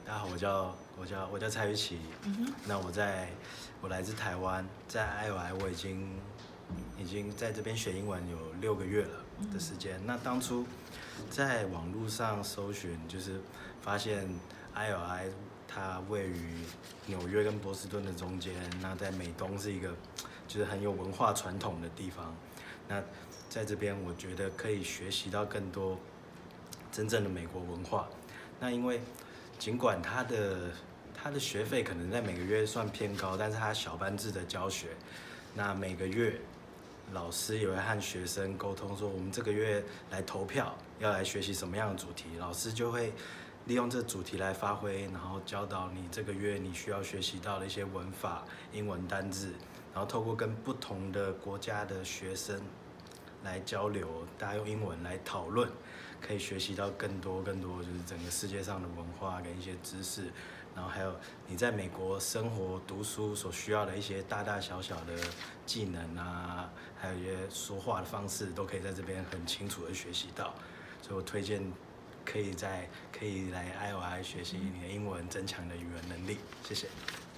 大家好，我叫蔡玉琪。那我来自台湾，在IOI我已经在这边学英文有6个月了的时间。那当初在网络上搜寻，就是发现 IOI 它位于纽约跟波士顿的中间，那在美东是一个就是很有文化传统的地方。那在这边我觉得可以学习到更多真正的美国文化。那因为尽管他的学费可能在每个月算偏高，但是他小班制的教学，那每个月老师也会和学生沟通说，我们这个月来投票，要来学习什么样的主题，老师就会利用这主题来发挥，然后教导你这个月你需要学习到的一些文法、英文单字，然后透过跟不同的国家的学生来交流，大家用英文来讨论，可以学习到更多，就是整个世界上的文化跟一些知识，然后还有你在美国生活读书所需要的一些大大小小的技能啊，还有一些说话的方式，都可以在这边很清楚的学习到。所以我推荐可以来 IOI 学习你的英文，增强你的语文能力。谢谢。